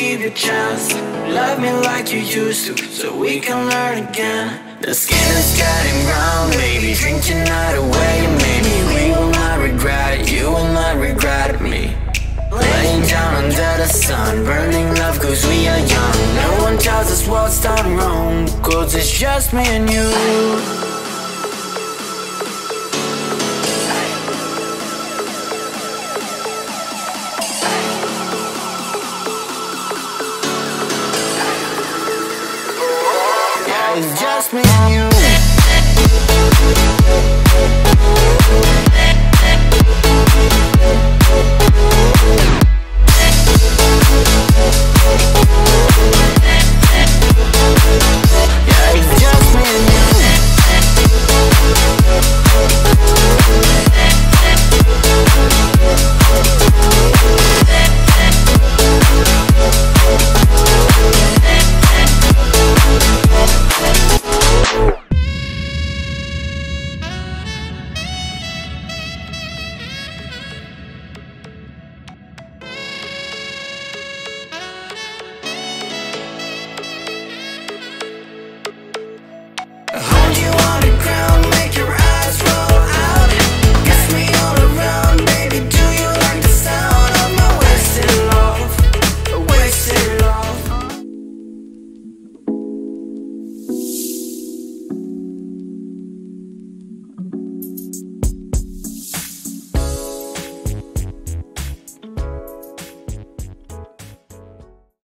keep your chance. Love me like you used to, so we can learn again. The skin is getting brown, baby. Drink your night away, maybe we will not regret it. You will not regret me. Laying down under the sun, burning love cause we are young. No one tells us what's done wrong, cause it's just me and you.